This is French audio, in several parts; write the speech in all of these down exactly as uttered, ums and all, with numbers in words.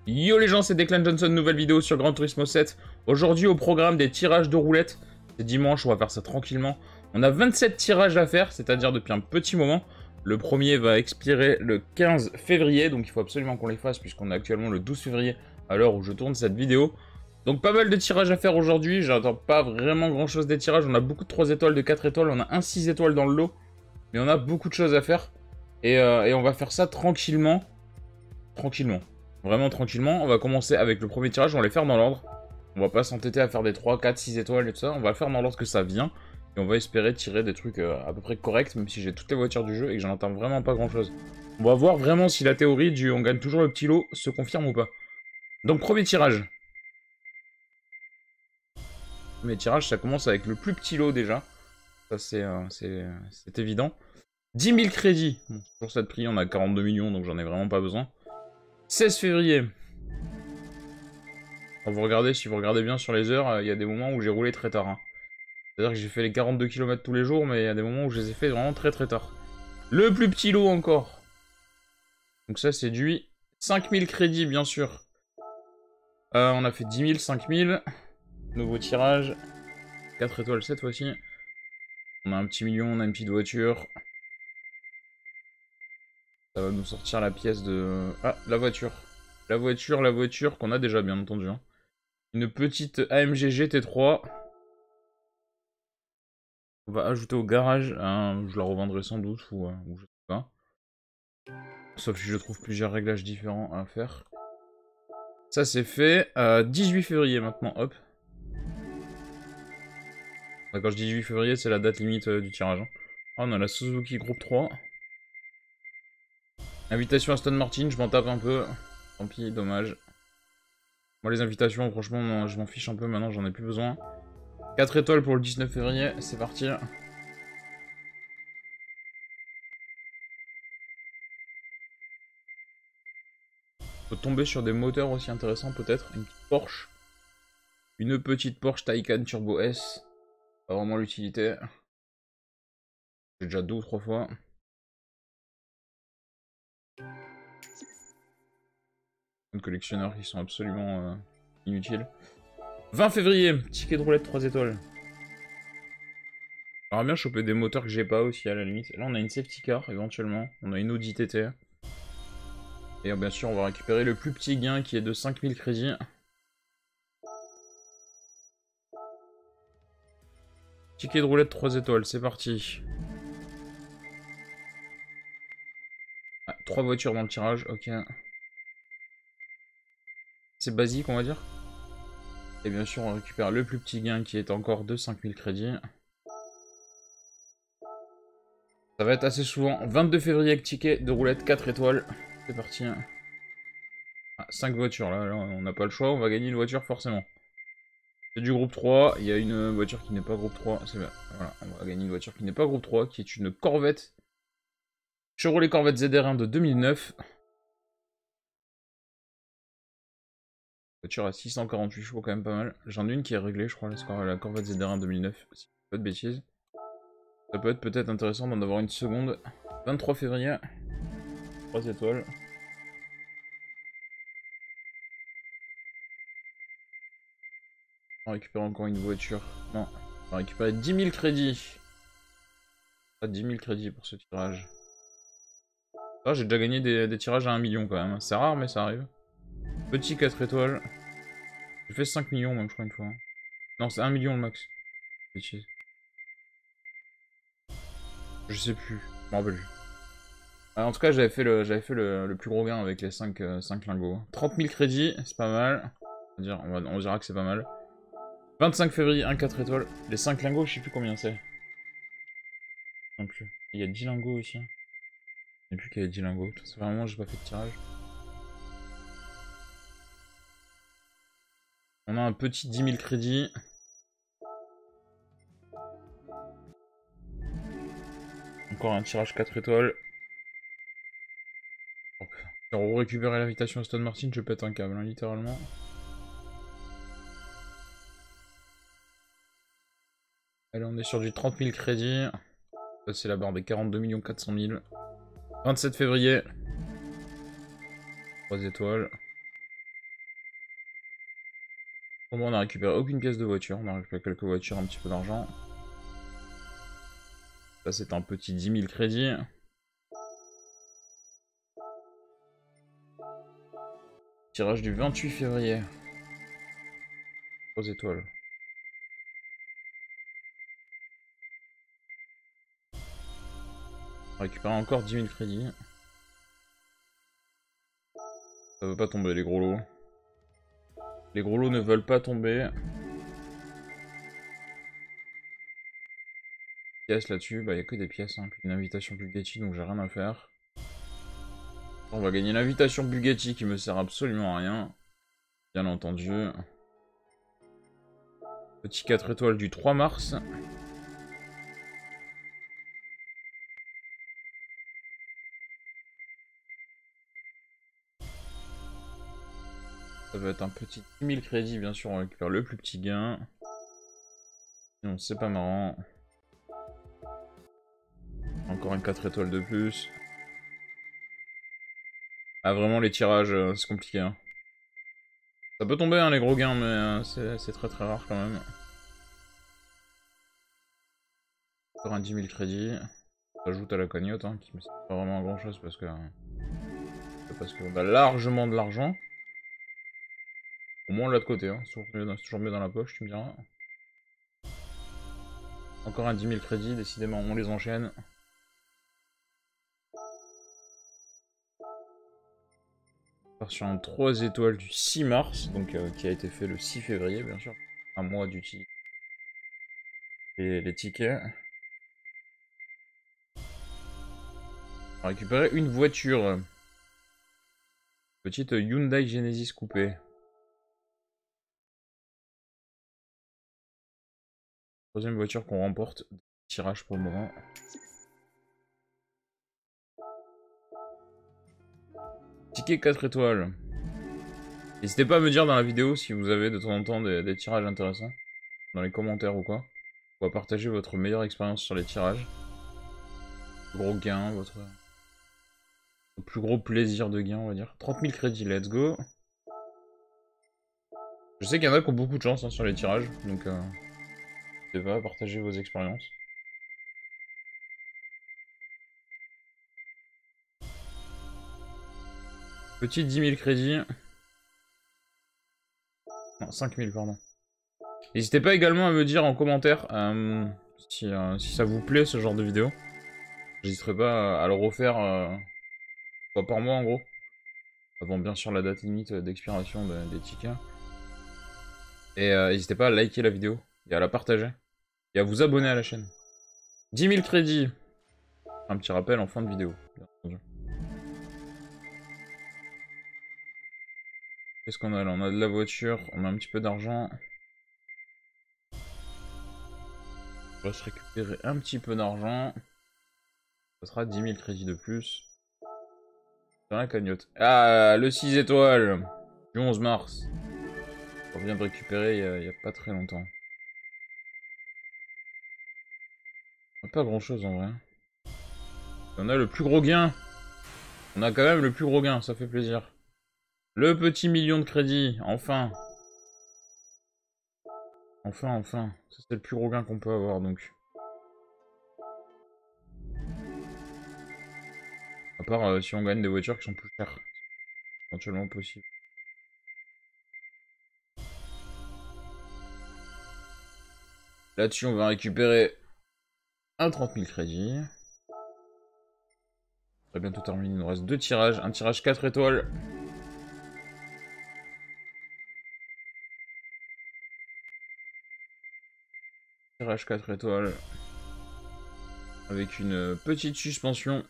Yo les gens, c'est Declan Johnson, nouvelle vidéo sur Gran Turismo sept. Aujourd'hui au programme des tirages de roulettes. C'est dimanche, on va faire ça tranquillement. On a vingt-sept tirages à faire, c'est-à-dire depuis un petit moment. Le premier va expirer le quinze février, donc il faut absolument qu'on les fasse puisqu'on est actuellement le douze février à l'heure où je tourne cette vidéo. Donc pas mal de tirages à faire aujourd'hui, j'attends pas vraiment grand chose des tirages. On a beaucoup de trois étoiles, de quatre étoiles, on a un six étoiles dans le lot. Mais on a beaucoup de choses à faire. Et, euh, et on va faire ça tranquillement. Tranquillement. Vraiment tranquillement. On va commencer avec le premier tirage, on va les faire dans l'ordre. On va pas s'entêter à faire des trois, quatre, six étoiles et tout ça. On va le faire dans l'ordre que ça vient. Et on va espérer tirer des trucs euh, à peu près corrects, même si j'ai toutes les voitures du jeu et que j'en attends vraiment pas grand chose. On va voir vraiment si la théorie du on gagne toujours le petit lot se confirme ou pas. Donc premier tirage. Premier tirage, ça commence avec le plus petit lot déjà. Ça c'est euh, c'est évident. dix mille crédits. Bon, pour cette prix, on a quarante-deux millions, donc j'en ai vraiment pas besoin. seize février. Quand vous regardez, si vous regardez bien sur les heures, il y a des moments où j'ai roulé très tard. Hein. C'est-à-dire que j'ai fait les quarante-deux kilomètres tous les jours, mais il y a des moments où je les ai fait vraiment très très tard. Le plus petit lot encore. Donc ça séduit. cinq mille crédits, bien sûr. Euh, on a fait dix mille, cinq mille. Nouveau tirage. quatre étoiles cette fois-ci. On a un petit million, on a une petite voiture. Ça va nous sortir la pièce de... Ah, la voiture. La voiture, la voiture qu'on a déjà, bien entendu. Hein. Une petite A M G G T trois. On va ajouter au garage. Hein, je la revendrai sans doute, ou, euh, ou je sais pas. Sauf si je trouve plusieurs réglages différents à faire. Ça c'est fait. Euh, dix-huit février maintenant, hop. Enfin, quand je dis dix-huit février, c'est la date limite euh, du tirage. Hein. Ah, on a la Suzuki Groupe trois. Invitation à Aston Martin, je m'en tape un peu. Tant pis, dommage. Moi les invitations, franchement, je m'en fiche un peu maintenant, j'en ai plus besoin. quatre étoiles pour le dix-neuf février, c'est parti. Faut tomber sur des moteurs aussi intéressants peut-être. Une petite Porsche. Une petite Porsche Taycan Turbo S. Pas vraiment l'utilité. J'ai déjà deux ou trois fois. Des collectionneurs qui sont absolument euh, inutiles. vingt février, ticket de roulette trois étoiles. J'aimerais bien choper des moteurs que j'ai pas aussi à la limite. Là on a une safety car éventuellement. On a une Audi T T. Et bien sûr on va récupérer le plus petit gain qui est de cinq mille crédits. Ticket de roulette trois étoiles, c'est parti. Ah, trois voitures dans le tirage, ok. C'est basique on va dire. Et bien sûr on récupère le plus petit gain qui est encore de cinq mille crédits. Ça va être assez souvent. vingt-deux février avec ticket de roulette quatre étoiles. C'est parti. Ah, cinq voitures là, là on n'a pas le choix, on va gagner une voiture forcément. C'est du groupe trois, il y a une voiture qui n'est pas groupe trois, c'est bien. Voilà, on va gagner une voiture qui n'est pas groupe trois, qui est une Corvette. Chevrolet Corvette Z R un de deux mille neuf. Voiture à six cent quarante-huit chevaux, quand même pas mal. J'en ai une qui est réglée, je crois, la Corvette Z R un deux mille neuf, si pas de bêtises. Ça peut être peut-être intéressant d'en avoir une seconde. vingt-trois février. trois étoiles. On récupère encore une voiture. Non, on va récupérer dix mille crédits. Pas dix mille crédits pour ce tirage. Ah, j'ai déjà gagné des, des tirages à un million quand même. C'est rare, mais ça arrive. Petit quatre étoiles. J'ai fait cinq millions, même, je crois, une fois. Non, c'est un million le max. Bêtise. Je sais plus. Je m'en rappelle plus. Ah, en tout cas, j'avais fait, le, fait le, le plus gros gain avec les cinq, euh, cinq lingots. trente mille crédits, c'est pas mal. On, dire, on, va, on dira que c'est pas mal. vingt-cinq février, un quatre étoiles. Les cinq lingots, je sais plus combien c'est. Non plus. Il y a dix lingots aussi. Je sais plus qu'il y a dix lingots. C'est vraiment, j'ai pas fait de tirage. On a un petit dix mille crédits. Encore un tirage quatre étoiles. Pour récupérer l'invitation Aston Martin, je pète un câble, hein, littéralement. Allez, on est sur du trente mille crédits. C'est la barre des quarante-deux millions quatre cent mille. vingt-sept février. trois étoiles. Pour moi, on a récupéré aucune pièce de voiture. On a récupéré quelques voitures, un petit peu d'argent. Ça, c'est un petit dix mille crédits. Tirage du vingt-huit février. trois étoiles. On récupère encore dix mille crédits. Ça veut pas tomber, les gros lots. Les gros lots ne veulent pas tomber. Pièces là-dessus, bah il n'y a que des pièces, hein. Puis une invitation Bugatti, donc j'ai rien à faire. On va gagner l'invitation Bugatti qui me sert absolument à rien. Bien entendu. Petit quatre étoiles du trois mars. Ça va être un petit dix mille crédits, bien sûr, on récupère le plus petit gain. Sinon, c'est pas marrant. Encore une quatre étoiles de plus. Ah, vraiment, les tirages, euh, c'est compliqué. Hein. Ça peut tomber, hein, les gros gains, mais euh, c'est très très rare quand même. Encore un dix mille crédits. Ça ajoute à la cagnotte, hein, qui me sert pas vraiment à grand chose parce que. Parce qu'on a largement de l'argent. Au moins, on l'a de côté, hein. C'est toujours mieux dans la poche, tu me diras. Encore un dix mille crédits, décidément, on les enchaîne. On part sur un trois étoiles du six mars, donc euh, qui a été fait le six février, bien sûr. Un mois d'utilité. Et les tickets. On va récupérer une voiture. Petite Hyundai Genesis coupée. Troisième voiture qu'on remporte. Tirage pour le moment. Ticket quatre étoiles. N'hésitez pas à me dire dans la vidéo si vous avez de temps en temps des, des tirages intéressants. Dans les commentaires ou quoi. Ou à partager votre meilleure expérience sur les tirages. Gros gain, votre... Le plus gros plaisir de gain, on va dire. trente mille crédits, let's go. Je sais qu'il y en a qui ont beaucoup de chance hein, sur les tirages, donc euh, n'hésitez pas à partager vos expériences. Petit dix mille crédits. Non, cinq mille, pardon. N'hésitez pas également à me dire en commentaire euh, si, euh, si ça vous plaît ce genre de vidéo. J'hésiterai pas à le refaire euh, fois par mois en gros. Avant bien sûr la date limite d'expiration de, des tickets. Et euh, n'hésitez pas à liker la vidéo et à la partager. Et à vous abonner à la chaîne. dix mille crédits. Un petit rappel en fin de vidéo, bien entendu. Qu'est-ce qu'on a là? On a de la voiture, on a un petit peu d'argent. On va se récupérer un petit peu d'argent. Ça sera dix mille crédits de plus. Dans la cagnotte. Ah, le six étoiles du onze mars. On vient de récupérer il n'y a, a pas très longtemps. Pas grand chose en vrai. On a le plus gros gain. On a quand même le plus gros gain, ça fait plaisir. Le petit million de crédits, enfin. Enfin, enfin. Ça c'est le plus gros gain qu'on peut avoir donc. À part euh, si on gagne des voitures qui sont plus chères. Éventuellement possible. Là-dessus on va récupérer un trente mille crédits. On va bientôt terminer, il nous reste deux tirages. Un tirage quatre étoiles. Tirage quatre étoiles. Avec une petite suspension.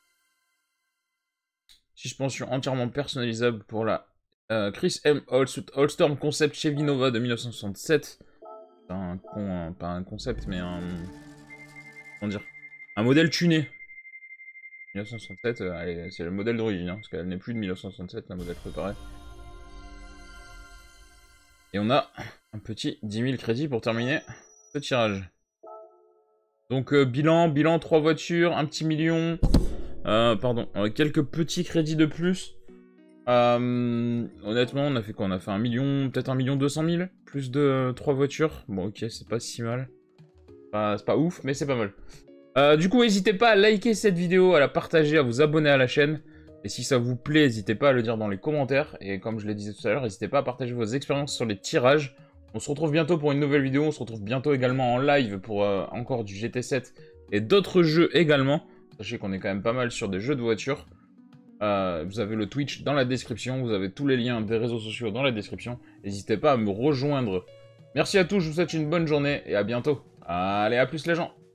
Suspension entièrement personnalisable pour la euh, Chris M. Allstorm Concept Chevy Nova de mille neuf cent soixante-sept. Un, un, pas un concept, mais un... Comment dire? Un modèle tuné. mille neuf cent soixante-sept, euh, c'est le modèle d'origine, hein, parce qu'elle n'est plus de mille neuf cent soixante-sept, la modèle préparée. Et on a un petit dix mille crédits pour terminer ce tirage. Donc euh, bilan, bilan, trois voitures, un petit million, euh, pardon, euh, quelques petits crédits de plus. Euh, honnêtement, on a fait quoi? On a fait un million, peut-être un million deux cent mille, plus de euh, trois voitures. Bon, ok, c'est pas si mal. Enfin, c'est pas ouf, mais c'est pas mal. Euh, du coup, n'hésitez pas à liker cette vidéo, à la partager, à vous abonner à la chaîne. Et si ça vous plaît, n'hésitez pas à le dire dans les commentaires. Et comme je l'ai dit tout à l'heure, n'hésitez pas à partager vos expériences sur les tirages. On se retrouve bientôt pour une nouvelle vidéo. On se retrouve bientôt également en live pour euh, encore du G T sept et d'autres jeux également. Sachez qu'on est quand même pas mal sur des jeux de voitures. Euh, vous avez le Twitch dans la description. Vous avez tous les liens des réseaux sociaux dans la description. N'hésitez pas à me rejoindre. Merci à tous, je vous souhaite une bonne journée et à bientôt. Allez, à plus les gens!